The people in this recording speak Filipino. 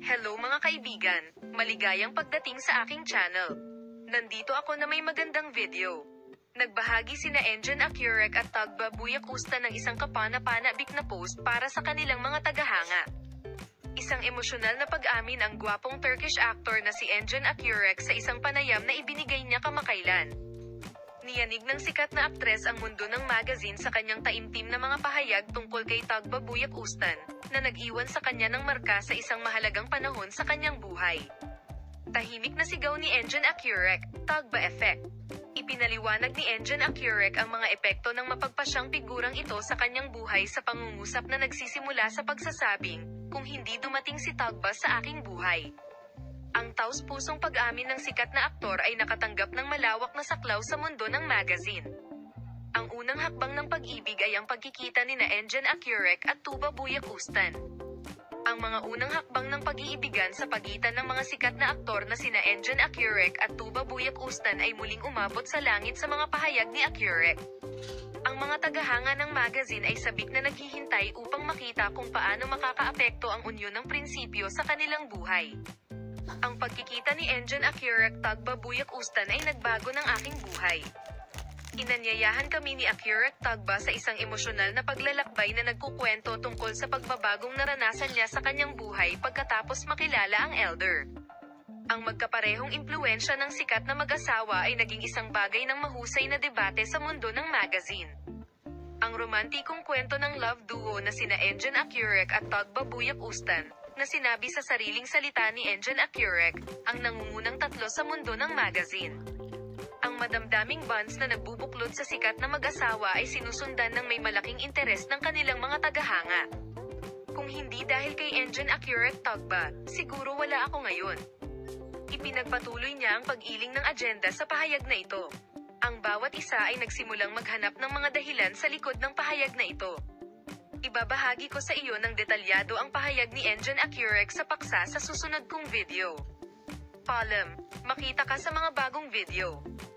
Hello mga kaibigan, maligayang pagdating sa aking channel. Nandito ako na may magandang video. Nagbahagi sina Engin Akyurek at Tugba Buyakustan ng isang kapana-panabik na post para sa kanilang mga tagahanga. Isang emosyonal na pag-amin ang gwapong Turkish actor na si Engin Akyurek sa isang panayam na ibinigay niya kamakailan. Niyanig ng sikat na aktres ang mundo ng magazine sa kanyang taimtim na mga pahayag tungkol kay Tugba Buyakustan, na nag-iwan sa kanya ng marka sa isang mahalagang panahon sa kanyang buhay. Tahimik na sigaw ni Engin Akyurek, Tugba Effect. Ipinaliwanag ni Engin Akyurek ang mga epekto ng mapagpasyang figurang ito sa kanyang buhay sa pangungusap na nagsisimula sa pagsasabing, "Kung hindi dumating si Tugba sa aking buhay." Ang taus-pusong pag-amin ng sikat na aktor ay nakatanggap ng malawak na saklaw sa mundo ng magazine. Ang unang hakbang ng pag-ibig ay ang pagkikita nina Engin Akyurek at Tugba Buyakustan. Ang mga unang hakbang ng pag-iibigan sa pagitan ng mga sikat na aktor na sina Engin Akyurek at Tugba Buyakustan ay muling umabot sa langit sa mga pahayag ni Akyurek. Ang mga tagahanga ng magazine ay sabik na naghihintay upang makita kung paano makakaapekto ang unyon ng prinsipyo sa kanilang buhay. Ang pagkikita ni Engin Akyurek Tugba Buyakustan ay nagbago ng aking buhay. Inanyayahan kami ni Akyurek Tugba sa isang emosyonal na paglalakbay na nagkukwento tungkol sa pagbabagong naranasan niya sa kanyang buhay pagkatapos makilala ang elder. Ang magkaparehong impluwensya ng sikat na mag-asawa ay naging isang bagay ng mahusay na debate sa mundo ng magazine. Ang romantikong kwento ng love duo na sina Engin Akyurek at Tugba Buyakustan, na sinabi sa sariling salita ni Engin Akyurek, ang nangungunang tatlo sa mundo ng magazine. Ang madamdaming bonds na nagbubuklod sa sikat na mag-asawa ay sinusundan ng may malaking interes ng kanilang mga tagahanga. Kung hindi dahil kay Engin Akyurek Tugba, siguro wala ako ngayon. Ipinagpatuloy niya ang pag-iling ng agenda sa pahayag na ito. Ang bawat isa ay nagsimulang maghanap ng mga dahilan sa likod ng pahayag na ito. Ibabahagi ko sa iyo ng detalyado ang pahayag ni Engin Akyurek sa paksa sa susunod kong video. Makita ka sa mga bagong video.